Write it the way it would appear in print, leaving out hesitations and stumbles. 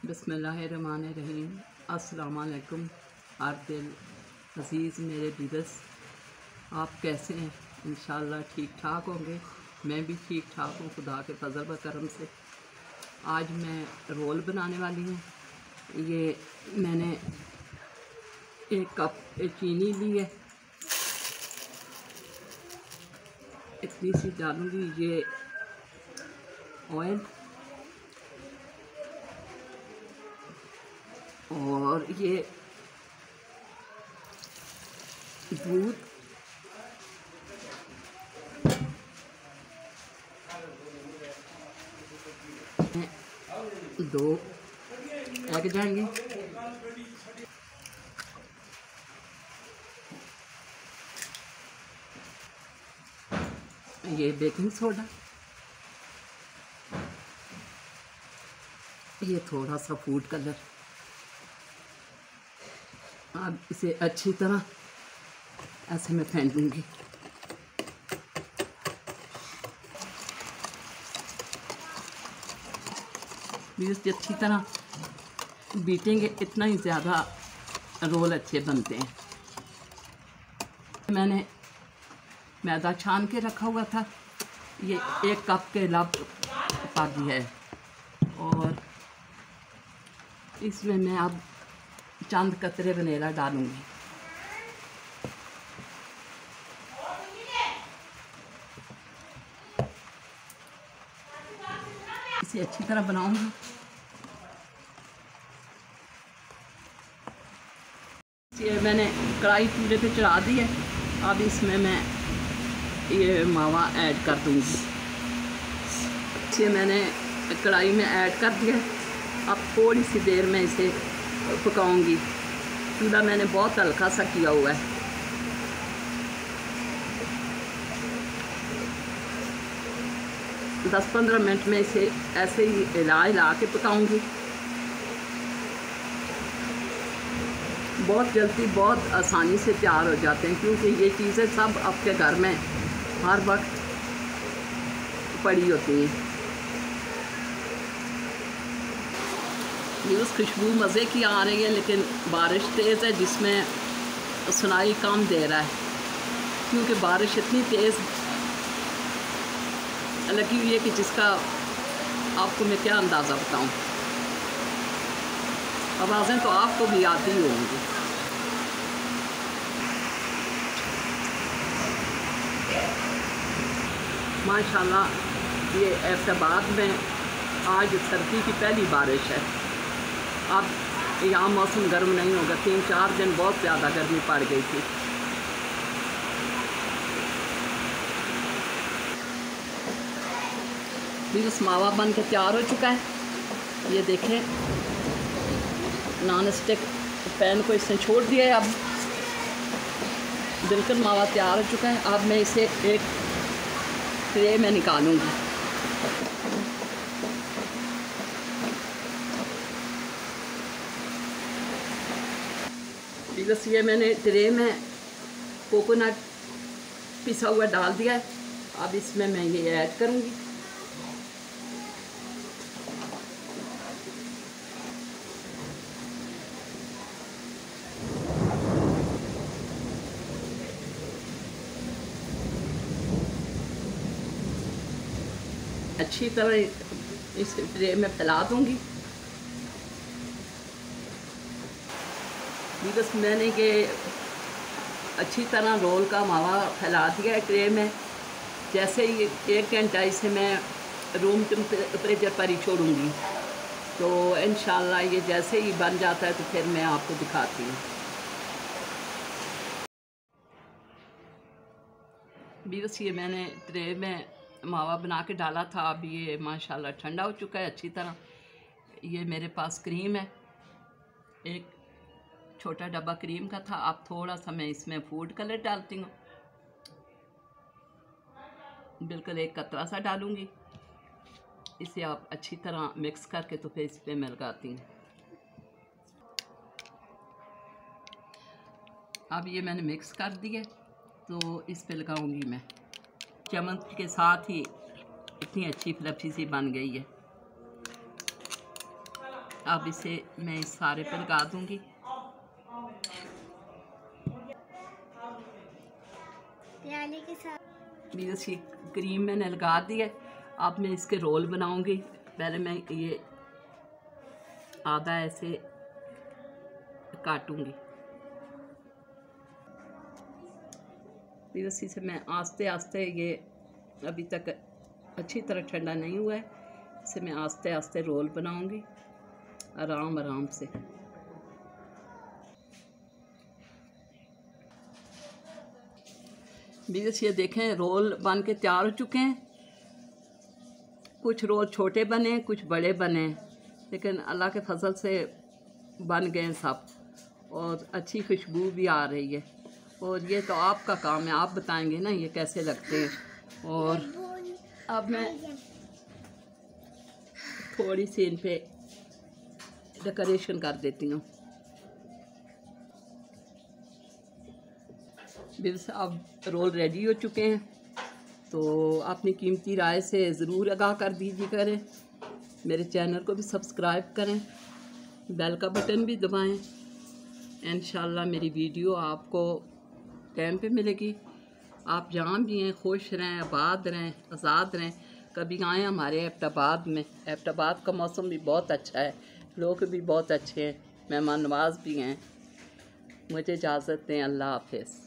बिस्मिल्लाहिर्रहमानिर्रहीम। अस्सलाम वालेकुम। आरदिल अज़ीज़ मेरे व्यूअर्स, आप कैसे हैं? इंशाअल्लाह ठीक ठाक होंगे। मैं भी ठीक ठाक हूँ खुदा के फजल व करम से। आज मैं रोल बनाने वाली हूँ। ये मैंने एक कप चीनी ली है, इतनी सी डालूँगी। ये ऑयल और ये दूध, दो एग जाएंगे, ये बेकिंग सोडा, ये थोड़ा सा फूड कलर। अब इसे अच्छी तरह ऐसे मैं फेंट लूँगी। इससे अच्छी तरह बीटेंगे, इतना ही ज़्यादा रोल अच्छे बनते हैं। मैंने मैदा छान के रखा हुआ था, ये 1 कप के लगभग है, और इसमें मैं अब चंद कतरे वनीला डालूँगी। इसे अच्छी तरह बनाऊँगी। ये मैंने कढ़ाई चूल्हे पे चढ़ा दी है। अब इसमें मैं ये मावा ऐड कर दूँगी। ये मैंने कढ़ाई में ऐड कर दिया। अब थोड़ी सी देर में इसे पकाऊंगी। चूल्हा मैंने बहुत हल्का सा किया हुआ है। दस 15 मिनट में इसे ऐसे ही हिला के पकाऊंगी। बहुत जल्दी, बहुत आसानी से तैयार हो जाते हैं, क्योंकि ये चीज़ें सब आपके घर में हर वक्त पड़ी होती हैं। ये उस खुशबू मज़े की आ रही है, लेकिन बारिश तेज़ है जिसमें सुनाई कम दे रहा है, क्योंकि बारिश इतनी तेज़ लगी हुई है कि जिसका आपको मैं क्या अंदाज़ा बताऊं। आवाज़ें तो आपको भी आती ही होंगी। माशाल्लाह ये ऐबटाबाद में आज सर्दी की पहली बारिश है। अब यहाँ मौसम गर्म नहीं होगा। 3-4 दिन बहुत ज़्यादा गर्मी पड़ गई थी। प्लीज़ मावा बन के तैयार हो चुका है। ये देखें, नॉन स्टिक पैन को इसने छोड़ दिया है। अब बिल्कुल मावा तैयार हो चुका है। अब मैं इसे एक ट्रे में निकालूंगी। बस ये मैंने ट्रे में कोकोनट पिसा हुआ डाल दिया है। अब इसमें मैं ये ऐड करूंगी। अच्छी तरह इस ट्रे में फैला दूंगी। बस मैंने ये अच्छी तरह रोल का मावा फैला दिया है ट्रे में। जैसे ही 1 घंटा इसे मैं रूम टेम्परेचर पर ही छोड़ूंगी, तो इंशाल्लाह ये जैसे ही बन जाता है तो फिर मैं आपको दिखाती हूँ। बस ये मैंने ट्रे में मावा बना के डाला था। अब ये माशाल्लाह ठंडा हो चुका है अच्छी तरह। ये मेरे पास क्रीम है, एक छोटा डब्बा क्रीम का था। अब थोड़ा सा मैं इसमें फूड कलर डालती हूँ, बिल्कुल 1 कतरा सा डालूँगी। इसे आप अच्छी तरह मिक्स करके तो फिर इस पर मैं लगाती हूँ। अब ये मैंने मिक्स कर दिया, तो इस पे लगाऊंगी मैं। चम्मच के साथ ही इतनी अच्छी फ्लफी सी बन गई है। अब इसे मैं इस सारे पर लगा दूंगी। प्याले के साथ इसकी क्रीम मैंने लगा दी है। अब मैं इसके रोल बनाऊंगी। पहले मैं ये आधा ऐसे काटूंगी। इसी से मैं आस्ते आस्ते, ये अभी तक अच्छी तरह ठंडा नहीं हुआ है, इसे मैं आस्ते आस्ते रोल बनाऊंगी आराम आराम से। बीस ये देखें रोल बन के तैयार हो चुके हैं। कुछ रोल छोटे बने, कुछ बड़े बने, लेकिन अल्लाह के फजल से बन गए सब और अच्छी खुशबू भी आ रही है। और ये तो आपका काम है, आप बताएंगे ना ये कैसे लगते हैं। और अब मैं थोड़ी सी इन पे डेकोरेशन कर देती हूँ। बस अब रोल रेडी हो चुके हैं, तो अपनी कीमती राय से ज़रूर आगाह कर दीजिए करें। मेरे चैनल को भी सब्सक्राइब करें, बेल का बटन भी दबाएं। इंशाल्लाह मेरी वीडियो आपको टाइम पे मिलेगी। आप जहाँ भी हैं खुश रहें, आबाद रहें, आज़ाद रहें। कभी आएँ हमारे एबटाबाद में। एबटाबाद का मौसम भी बहुत अच्छा है, लोग भी बहुत अच्छे हैं, मेहमान नवाज भी हैं। मुझे इजाज़त दें। अल्लाह हाफ़िज़।